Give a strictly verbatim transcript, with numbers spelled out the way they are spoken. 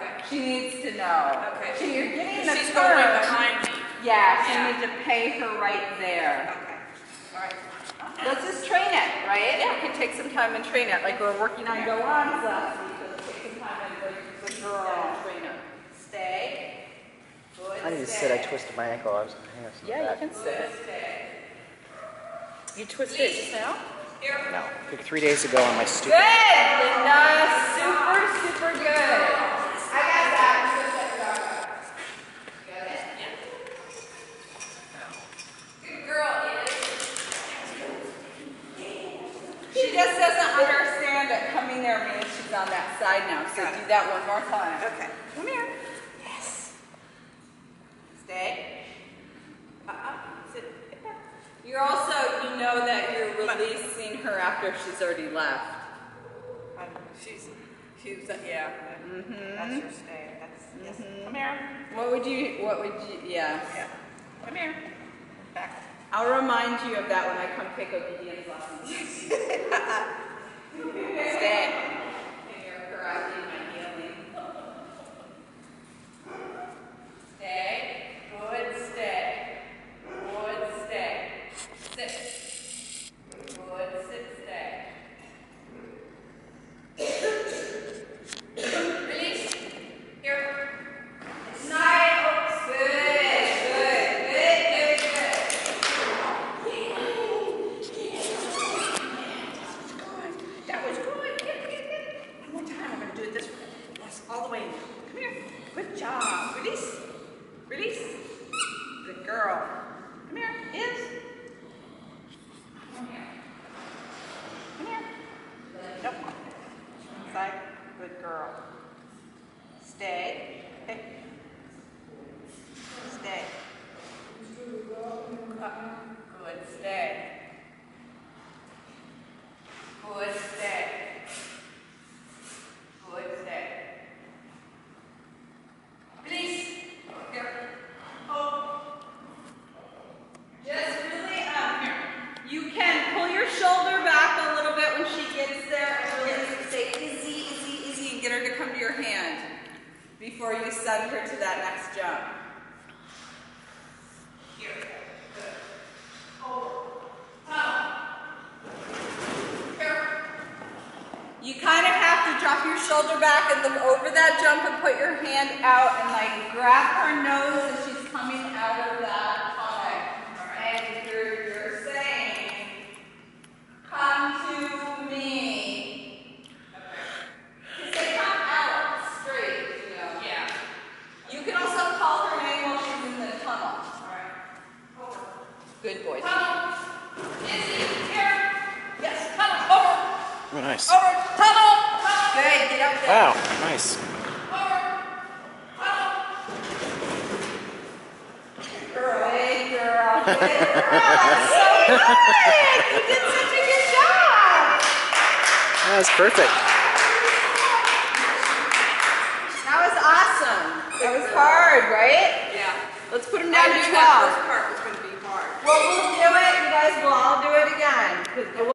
She needs to know. Okay. So you're getting the She's turn. going right behind me. Yeah, so Yeah. you need to pay her right there. Okay. All right. Let's just train it, right? Yeah. We can take some time and train it. Like we were working on go-ons last week. Let's take some time and like the girl train her. Stay. Good. I need to stay. sit. I twisted my ankle. I was going to hang some Yeah, of you that. can sit. Stay. You twisted it just now? Here. No, like three days ago on my stupid. Good, Linda. Super, super good. I got that. Got it? Yeah. Good girl, She just doesn't understand that coming there means she's on that side now. So do that one more time. Okay. Come here. Yes. Stay. Uh-uh. Sit. You're also, you know that you're releasing her after she's already left. Um, she's, she's, uh, yeah. Mm-hmm. That's your stay. That's, yes. Mm-hmm. Come here. What would you, what would you, yeah. Yeah. Come here. Back. I'll remind you of that when I come take obedience lessons. Stay. And you're correcting my healing. Stay. Good, stay. Good, stay. Sit. Good, sit, stay. Release. Here. Nice. Good, good, good, good, good. That was good. Good, good, good. One more time. I'm going to do it this way. Yes, all the way. Come here. Good job. Release. Release. Good girl. Come here. Yes. Come here. Come here. Nope. Inside. Good girl. Stay. Hey. Stay. Up. Good. Stay. Good. Stay. Good. Stay. Release. Here. Oh. Just really um here. You can pull your shoulder back a little bit when she gets there and really say easy, easy, easy and get her to come to your hand before you send her to that next jump. Here. Good. Over. Tunnel. Here. You kind of have to drop your shoulder back and look over that jump and put your hand out and like grab her nose as she's coming out of that tunnel. And you're, you're saying, come to me. Okay. Say come out straight, you know. Yeah. You can also call her name while she's in the tunnel. All right. Over. Good boy. Tunnel. Izzy. Here. Yes. Tunnel. Over. Oh, nice. Over. Tunnel. Tunnel. Good, get up there. Wow, nice. Over. Tunnel. Girl, hey girl, good girl. That's so good. You did such a good job. That was perfect. That was awesome. That was hard, right? Yeah. Let's put them I down to knew that twelve. first part was going to be hard. Well, we'll do it. You guys will all do it again. 'Cause